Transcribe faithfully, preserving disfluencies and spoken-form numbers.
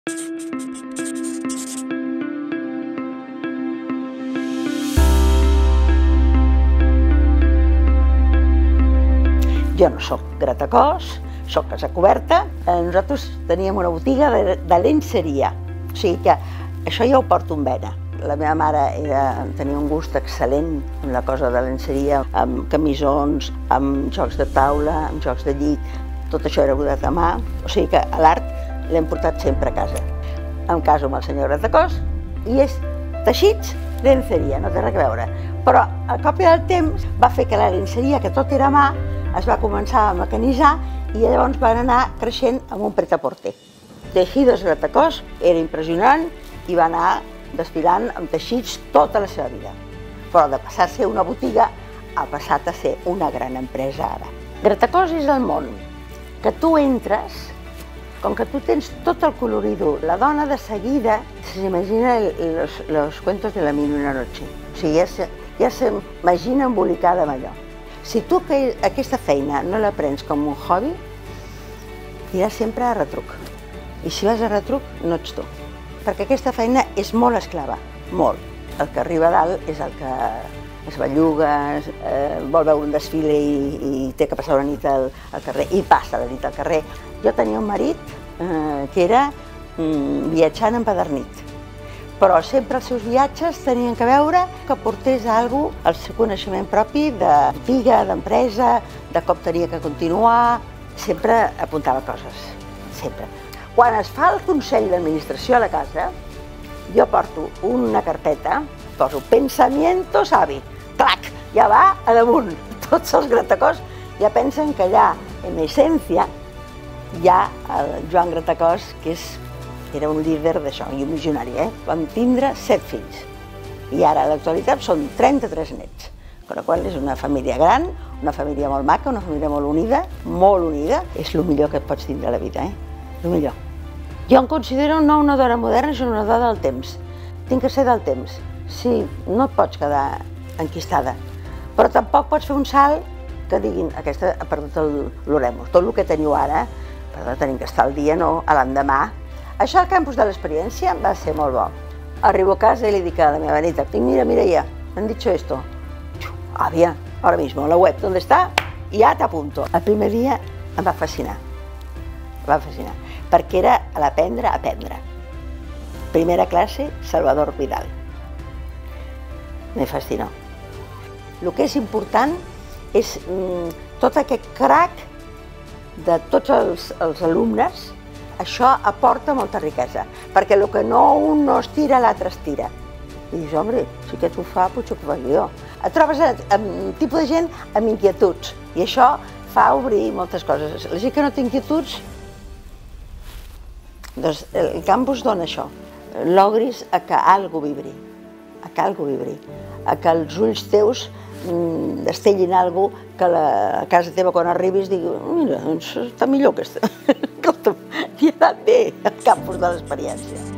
Jo no soc gratacós, soc casa coberta. Nosaltres teníem una botiga de, de lenceria, o sigui que això ja ho porto en vena. La meva mare era, tenia un gust excel·lent en la cosa de lenceria, amb camisons, amb jocs de taula, amb jocs de llit, tot això era brodat a mà, o sigui que l'art l'hem portat sempre a casa. Em caso amb el senyor Gratacós i és teixits, lenceria, no té res a veure. Però a cop del temps va fer que la lenceria, que tot era a mà, es va començar a mecanitzar i llavors van anar creixent amb un pret-a-porter. Tejidos Gratacós era impressionant i va anar desfilant amb teixits tota la seva vida. Però de passar a ser una botiga ha passat a ser una gran empresa ara. Gratacós és el món que tu entres, com que tu tens tot el colorido, la dona de seguida s'imagina los, los cuentos de la mil y una noche. O sigui, ja, ja s'imagina embolicada amb allò. Si tu que aquesta feina no la prens com un hobby, iràs sempre a retruc. I si vas a retruc, no ets tu. Perquè aquesta feina és molt esclava, molt. El que arriba a dalt és el que es belluga, eh, vol veure un desfile i, i té que passar una nit al, al carrer, i passa la nit al carrer. Jo tenia un marit eh, que era mm, viatjant empedernit, però sempre els seus viatges tenien que veure que portés alguna cosa, el seu coneixement propi de botiga, d'empresa, de com tenia que continuar, sempre apuntava coses, sempre. Quan es fa el Consell d'Administració a la casa, jo porto una carpeta, poso pensamiento savi, clac, ja va a damunt. Tots els Gratacós ja pensen que allà, en essència, hi ha el Joan Gratacós, que és, era un líder d'això, i un visionari, eh? Vam tindre set fills. I ara, a l'actualitat, són trenta-tres nets. Per la qual és una família gran, una família molt maca, una família molt unida, molt unida. És el millor que et pots tindre a la vida, eh? El millor. Jo em considero no una dona moderna, sinó una dona del temps. Tinc que ser del temps. Sí, no et pots quedar enquistada, però tampoc pots fer un salt que diguin aquesta ha perdut l'oremus. Tot el que teniu ara, perdó, tenim que estar al dia, no a l'endemà. Això al campus de l'experiència va ser molt bo. Arribo a casa i li dic a la meva neta, mira, mira ja, m'han dicho esto. Àvia, ahora mismo, la web, ¿dónde está? Ja t'apunto. El primer dia em va fascinar, em va fascinar, perquè era a l'aprendre a aprendre. Primera classe, Salvador Vidal. Me fascinó. El que és important és mm, tot aquest crac de tots els, els alumnes. Això aporta molta riquesa, perquè el que no un no estira, l'altre estira. I dius, home, si aquest ho fa, potser que ho faig jo. Et trobes amb un tipus de gent amb inquietuds, i això fa obrir moltes coses. La gent que no té inquietuds, doncs el campus dona això. Logris a que algo vibri, a que algo vibri, a que els ulls teus mm, destellin algo que la, a casa teva quan arribis digui, mira, doncs està millor que està. Escolta'm, hi ha anat bé el campus de l'experiència.